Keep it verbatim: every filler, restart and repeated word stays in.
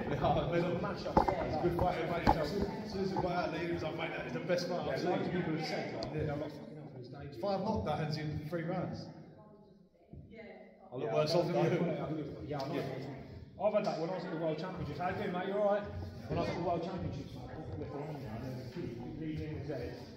Yeah, There's a match up there. it's a good fight, mate. As soon as soon as we got out there, he was like, mate, that is the best fight I've Yeah, loads of seen. people have said, like, Yeah. yeah, I'm not fucking hell for his days. Five knockdowns in three rounds. I look Yeah, worse I off don't- than I you. don't- I don't- Yeah, I know. I've had that when I was at the World Championships. How you doing, mate? You alright? When I was at the World Championships, I got left around there, and then the kid leaning in his head.